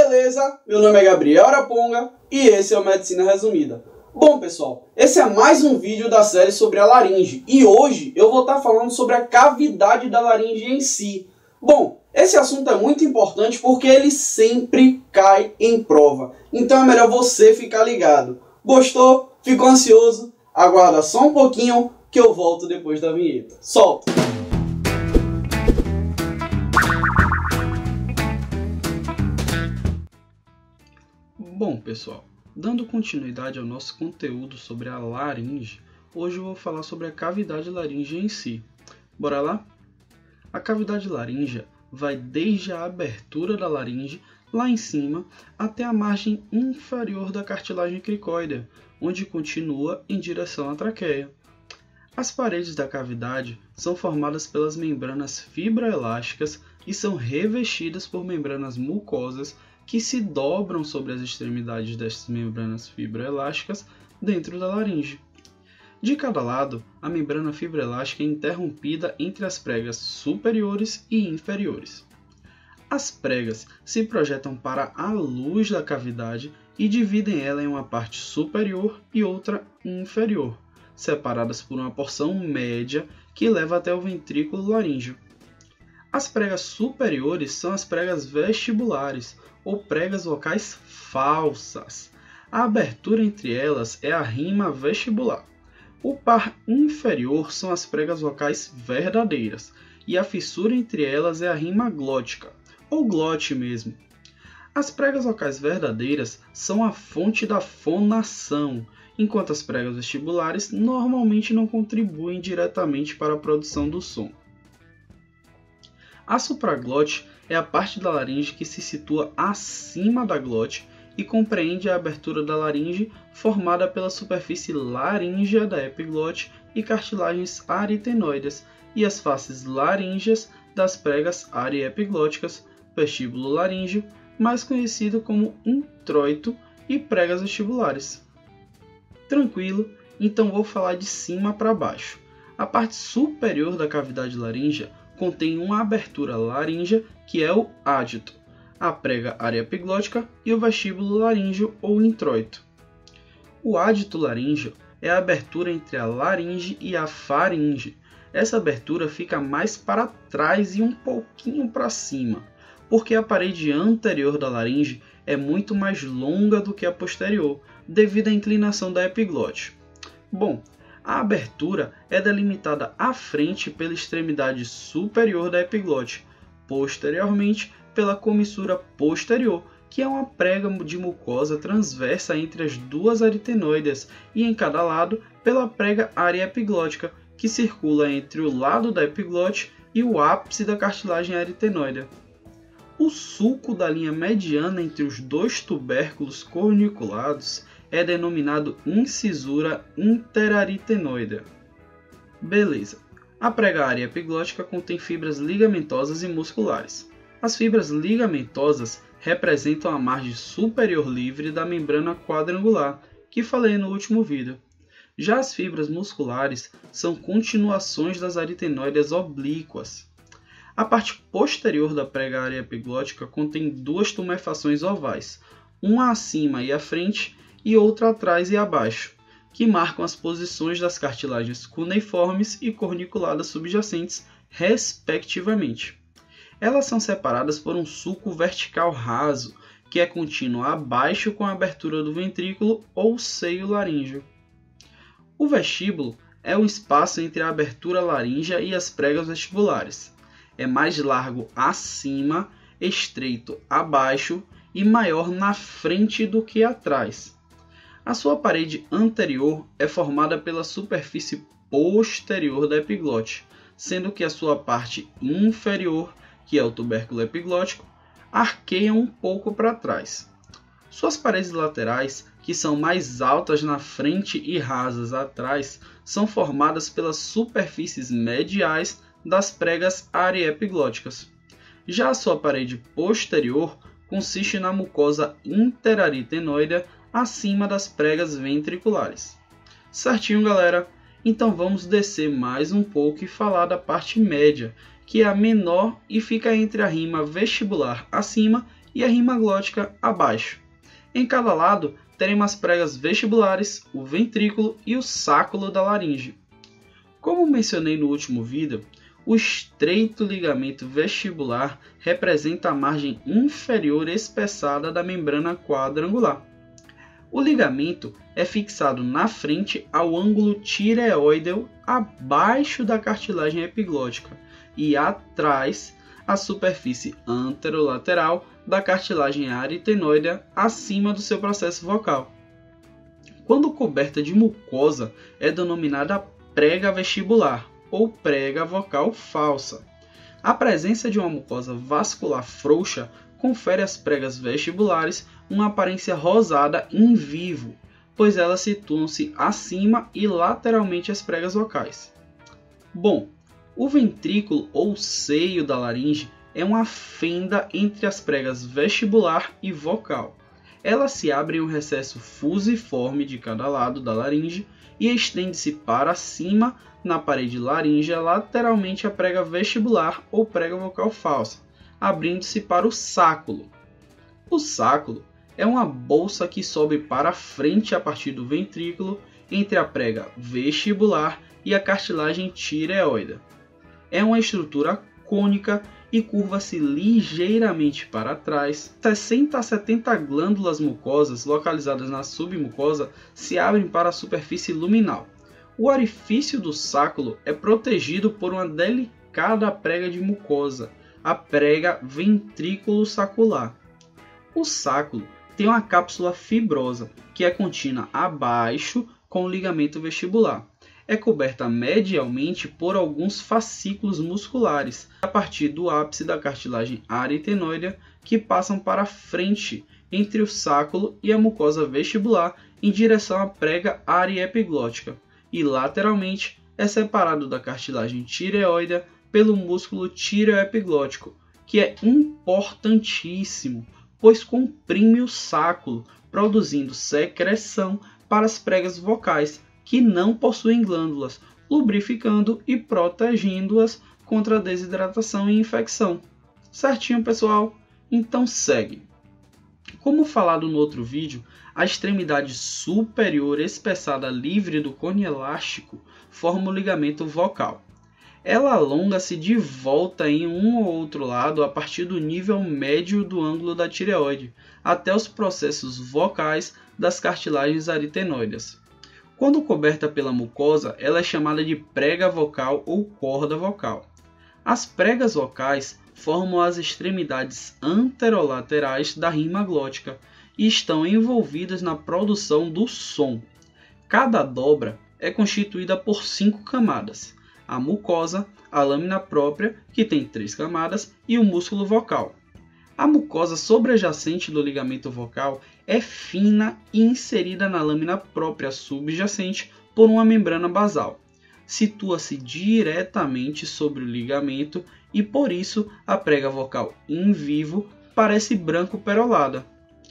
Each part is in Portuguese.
beleza? Meu nome é Gabriel Araponga e esse é o Medicina Resumida. Bom pessoal, esse é mais um vídeo da série sobre a laringe e hoje eu vou estar falando sobre a cavidade da laringe em si. Bom, esse assunto é muito importante porque ele sempre cai em prova, então é melhor você ficar ligado. Gostou? Ficou ansioso? Aguarda só um pouquinho que eu volto depois da vinheta. Solta! Bom pessoal, dando continuidade ao nosso conteúdo sobre a laringe, hoje eu vou falar sobre a cavidade laríngea em si. Bora lá? A cavidade laríngea vai desde a abertura da laringe, lá em cima, até a margem inferior da cartilagem cricóidea, onde continua em direção à traqueia. As paredes da cavidade são formadas pelas membranas fibroelásticas e são revestidas por membranas mucosas que se dobram sobre as extremidades dessas membranas fibroelásticas dentro da laringe. De cada lado, a membrana fibroelástica é interrompida entre as pregas superiores e inferiores. As pregas se projetam para a luz da cavidade e dividem ela em uma parte superior e outra inferior, separadas por uma porção média que leva até o ventrículo laríngeo. As pregas superiores são as pregas vestibulares, ou pregas vocais falsas. A abertura entre elas é a rima vestibular. O par inferior são as pregas vocais verdadeiras, e a fissura entre elas é a rima glótica, ou glote mesmo. As pregas vocais verdadeiras são a fonte da fonação, enquanto as pregas vestibulares normalmente não contribuem diretamente para a produção do som. A supraglote é a parte da laringe que se situa acima da glote e compreende a abertura da laringe formada pela superfície laríngea da epiglote e cartilagens aritenoides e as faces laríngeas das pregas ariepiglóticas, vestíbulo laríngeo, mais conhecido como introito, e pregas vestibulares. Tranquilo, então vou falar de cima para baixo. A parte superior da cavidade laríngea contém uma abertura laríngea que é o ádito, a prega ariepiglótica e o vestíbulo laríngeo ou introito. O ádito laríngeo é a abertura entre a laringe e a faringe. Essa abertura fica mais para trás e um pouquinho para cima, porque a parede anterior da laringe é muito mais longa do que a posterior, devido à inclinação da epiglote. Bom, a abertura é delimitada à frente pela extremidade superior da epiglote, posteriormente pela comissura posterior, que é uma prega de mucosa transversa entre as duas aritenoides, e em cada lado pela prega ariepiglótica, que circula entre o lado da epiglote e o ápice da cartilagem aritenoide. O sulco da linha mediana entre os dois tubérculos corniculados é denominado incisura interaritenoide. Beleza. A prega ariepiglótica contém fibras ligamentosas e musculares. As fibras ligamentosas representam a margem superior livre da membrana quadrangular, que falei no último vídeo. Já as fibras musculares são continuações das aritenoides oblíquas. A parte posterior da prega ariepiglótica contém duas tumefações ovais, uma acima e à frente e outra atrás e abaixo, que marcam as posições das cartilagens cuneiformes e corniculadas subjacentes, respectivamente. Elas são separadas por um sulco vertical raso, que é contínuo abaixo com a abertura do ventrículo ou seio laríngeo. O vestíbulo é o espaço entre a abertura laríngea e as pregas vestibulares. É mais largo acima, estreito abaixo e maior na frente do que atrás. A sua parede anterior é formada pela superfície posterior da epiglote, sendo que a sua parte inferior, que é o tubérculo epiglótico, arqueia um pouco para trás. Suas paredes laterais, que são mais altas na frente e rasas atrás, são formadas pelas superfícies mediais das pregas ariepiglóticas. Já a sua parede posterior consiste na mucosa interaritenoide acima das pregas ventriculares. Certinho, galera? Então vamos descer mais um pouco e falar da parte média, que é a menor e fica entre a rima vestibular acima e a rima glótica abaixo. Em cada lado, teremos as pregas vestibulares, o ventrículo e o sáculo da laringe. Como mencionei no último vídeo, o estreito ligamento vestibular representa a margem inferior espessada da membrana quadrangular. O ligamento é fixado na frente ao ângulo tireoideo abaixo da cartilagem epiglótica e atrás à superfície anterolateral da cartilagem aritenoidea acima do seu processo vocal. Quando coberta de mucosa, é denominada prega vestibular ou prega vocal falsa. A presença de uma mucosa vascular frouxa confere às pregas vestibulares uma aparência rosada em vivo, pois elas situam-se acima e lateralmente às pregas vocais. Bom, o ventrículo ou seio da laringe é uma fenda entre as pregas vestibular e vocal. Elas se abrem em um recesso fusiforme de cada lado da laringe e estende-se para cima na parede laríngea lateralmente à prega vestibular ou prega vocal falsa, abrindo-se para o sáculo. O sáculo é uma bolsa que sobe para frente a partir do ventrículo entre a prega vestibular e a cartilagem tireoide. É uma estrutura cônica e curva-se ligeiramente para trás. 60 a 70 glândulas mucosas localizadas na submucosa se abrem para a superfície luminal. O orifício do sáculo é protegido por uma delicada prega de mucosa, a prega ventrículo sacular. O sáculo tem uma cápsula fibrosa que é contínua abaixo com o ligamento vestibular. É coberta medialmente por alguns fascículos musculares a partir do ápice da cartilagem aritenoidea que passam para frente entre o sáculo e a mucosa vestibular em direção à prega ariepiglótica e lateralmente é separado da cartilagem tireoidea pelo músculo tireoepiglótico, que é importantíssimo, pois comprime o sáculo, produzindo secreção para as pregas vocais que não possuem glândulas, lubrificando e protegendo-as contra a desidratação e infecção. Certinho, pessoal? Então segue. Como falado no outro vídeo, a extremidade superior espessada livre do cone elástico forma o ligamento vocal. Ela alonga-se de volta em um ou outro lado a partir do nível médio do ângulo da tireoide, até os processos vocais das cartilagens aritenoides. Quando coberta pela mucosa, ela é chamada de prega vocal ou corda vocal. As pregas vocais formam as extremidades anterolaterais da rima glótica e estão envolvidas na produção do som. Cada dobra é constituída por 5 camadas: a mucosa, a lâmina própria, que tem 3 camadas, e o músculo vocal. A mucosa sobrejacente do ligamento vocal é fina e inserida na lâmina própria subjacente por uma membrana basal. Situa-se diretamente sobre o ligamento e por isso a prega vocal in vivo parece branco perolada.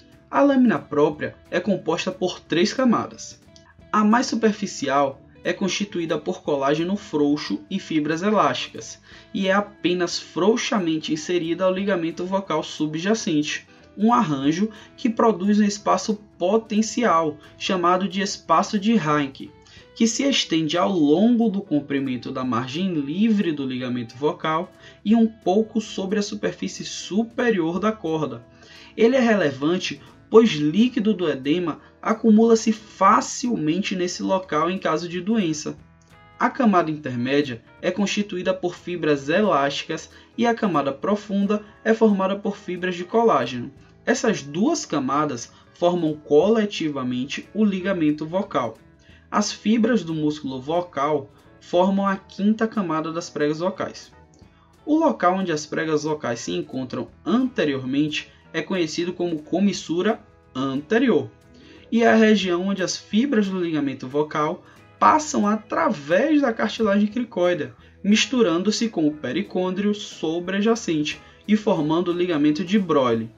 A lâmina própria é composta por 3 camadas. A mais superficial é constituída por colágeno frouxo e fibras elásticas, e é apenas frouxamente inserida ao ligamento vocal subjacente, um arranjo que produz um espaço potencial, chamado de espaço de Reinke, que se estende ao longo do comprimento da margem livre do ligamento vocal e um pouco sobre a superfície superior da corda. Ele é relevante pois líquido do edema acumula-se facilmente nesse local em caso de doença. A camada intermédia é constituída por fibras elásticas e a camada profunda é formada por fibras de colágeno. Essas 2 camadas formam coletivamente o ligamento vocal. As fibras do músculo vocal formam a 5ª camada das pregas vocais. O local onde as pregas vocais se encontram anteriormente é conhecido como comissura anterior, e é a região onde as fibras do ligamento vocal passam através da cartilagem cricoide, misturando-se com o pericôndrio sobrejacente e formando o ligamento de Broglie.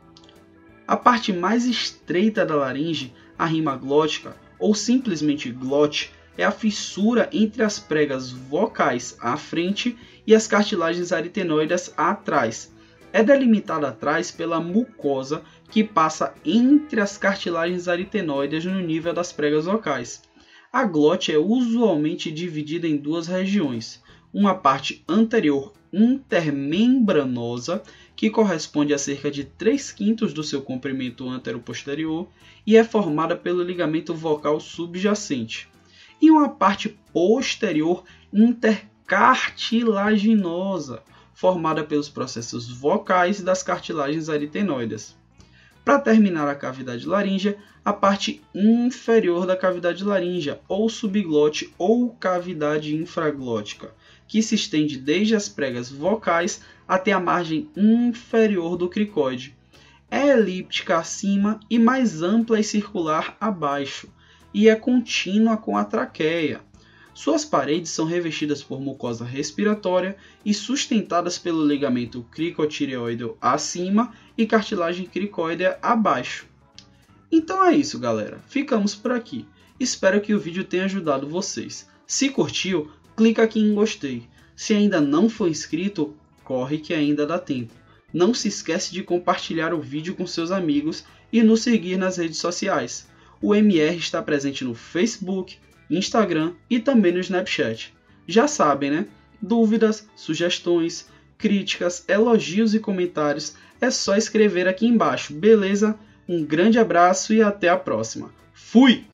A parte mais estreita da laringe, a rima glótica, ou simplesmente glote, é a fissura entre as pregas vocais à frente e as cartilagens aritenoides atrás. É delimitada atrás pela mucosa que passa entre as cartilagens aritenoides no nível das pregas vocais. A glote é usualmente dividida em duas regiões, uma parte anterior intermembranosa, que corresponde a cerca de 3/5 do seu comprimento anteroposterior e é formada pelo ligamento vocal subjacente, e uma parte posterior intercartilaginosa, formada pelos processos vocais das cartilagens aritenoides. Para terminar a cavidade laríngea, a parte inferior da cavidade laríngea, ou subglote ou cavidade infraglótica, que se estende desde as pregas vocais até a margem inferior do cricoide. É elíptica acima e mais ampla e circular abaixo, e é contínua com a traqueia. Suas paredes são revestidas por mucosa respiratória e sustentadas pelo ligamento cricotireoide acima e cartilagem cricoidea abaixo. Então é isso, galera. Ficamos por aqui. Espero que o vídeo tenha ajudado vocês. Se curtiu, clica aqui em gostei. Se ainda não for inscrito, corre que ainda dá tempo. Não se esquece de compartilhar o vídeo com seus amigos e nos seguir nas redes sociais. O MR está presente no Facebook, Instagram e também no Snapchat. Já sabem, né? Dúvidas, sugestões, críticas, elogios e comentários é só escrever aqui embaixo, beleza? Um grande abraço e até a próxima. Fui!